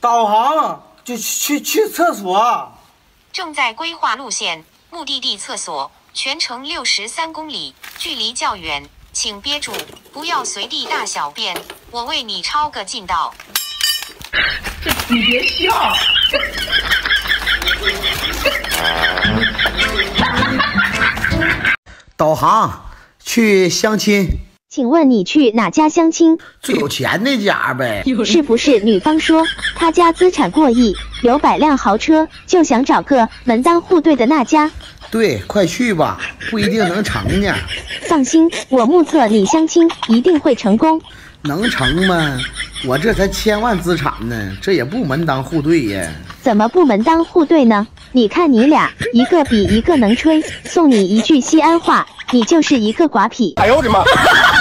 导航就去厕所。 正在规划路线，目的地厕所，全程63公里，距离较远，请憋住，不要随地大小便。我为你抄个近道。 你别笑。 导航去相亲。 请问你去哪家相亲？ 最有钱那家呗。 是不是女方说她家资产过亿，有100辆豪车，就想找个门当户对的那家？ 对，快去吧，不一定能成呢。 放心，我目测你相亲一定会成功。 能成吗？我这才1000万资产呢，这也不门当户对呀。 怎么不门当户对呢？你看你俩，一个比一个能吹。送你一句西安话，你就是一个寡痞。 哎呦我的妈！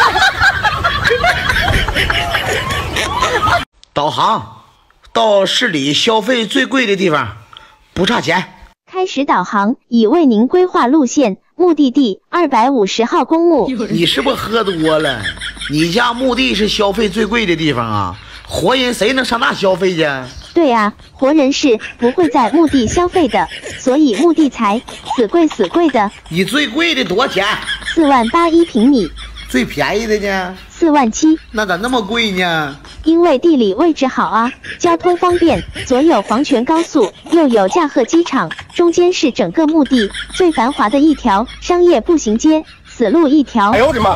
导航到市里消费最贵的地方，不差钱。 开始导航，已为您规划路线，目的地250号公墓。 你是不是喝多了？你家墓地是消费最贵的地方啊？活人谁能上那消费去？ 对啊，活人是不会在墓地消费的，所以墓地才死贵的。 你最贵的多少钱 ？4万8一平米。 最便宜的呢 ？4万7。 那咋那么贵呢？ 因为地理位置好啊，交通方便，左有黄泉高速，右有驾鹤机场，中间是整个墓地最繁华的一条商业步行街，死路一条。 哎呦我的妈！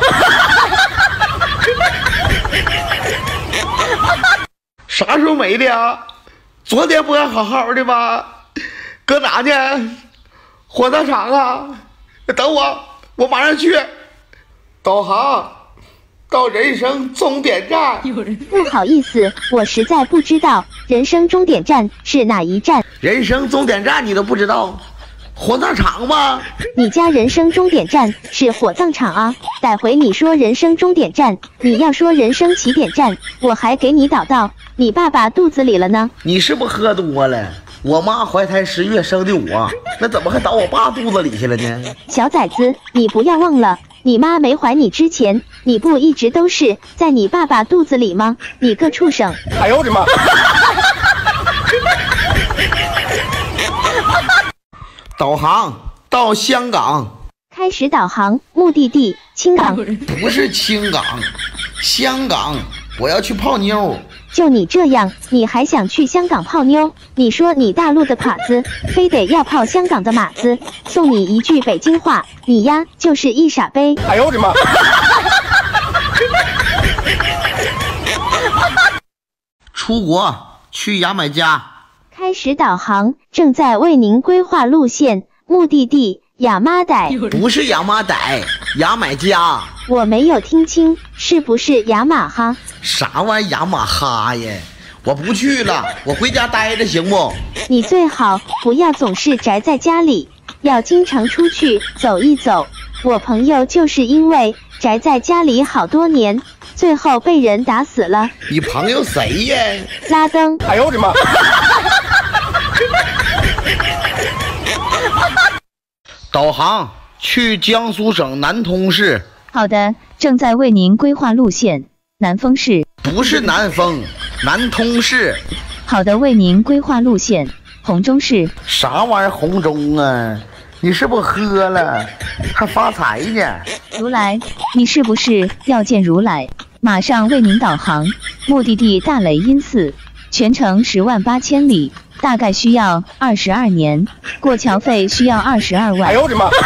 啥时候没的呀？昨天不还好好的吗？搁哪呢？火葬场啊！等我马上去。导航到人生终点站。 不好意思，我实在不知道人生终点站是哪一站。 人生终点站你都不知道？火葬场吗？ 你家人生终点站是火葬场啊！待会你说人生终点站，你要说人生起点站，我还给你导到你爸爸肚子里了呢。 你是不是喝多了？我妈怀胎10月生的我，那怎么还倒我爸肚子里去了呢？ 小崽子，你不要忘了，你妈没怀你之前，你不一直都是在你爸爸肚子里吗？你个畜生！ 哎呦我的妈！ 导航到香港。 开始导航，目的地青港。 不是青港，香港。我要去泡妞。 就你这样，你还想去香港泡妞？你说你大陆的垮子，非得要泡香港的马子。送你一句北京话，你呀就是一傻杯。 哎呦我的妈！ 出国去牙买加。 开始导航，正在为您规划路线，目的地亚麻傣。 不是亚麻傣，牙买加。 我没有听清，是不是雅马哈？ 啥玩意儿雅马哈呀？我不去了，我回家待着行不？ 你最好不要总是宅在家里，要经常出去走一走。我朋友就是因为宅在家里好多年，最后被人打死了。 你朋友谁呀？ 拉登。 哎呦我的妈！ 导航去江苏省南通市。 好的，正在为您规划路线，南丰市。 不是南丰，南通市。 好的，为您规划路线，洪州市。 啥玩意儿洪州啊？你是不是喝了还发财呢？ 如来，你是不是要见如来？马上为您导航，目的地大雷音寺，全程10万8千里，大概需要22年，过桥费需要22万。 哎呦我的妈！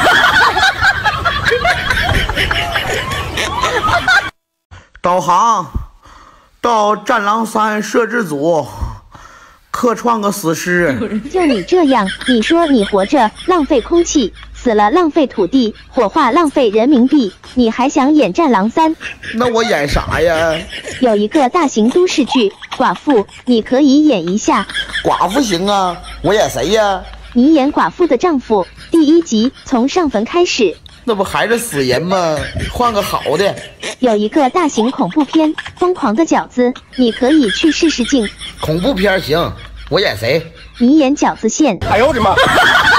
导航到战狼山摄制组客串个死尸。 就你这样，你说你活着浪费空气，死了浪费土地，火化浪费人民币，你还想演战狼3？ 那我演啥呀？ 有一个大型都市剧《寡妇》，你可以演一下。 寡妇行啊，我演谁呀？ 你演寡妇的丈夫，第1集从上坟开始。 那不还是死人吗？换个好的。 有一个大型恐怖片《疯狂的饺子》，你可以去试试镜。 恐怖片行，我演谁？ 你演饺子馅。 哎呦我的妈！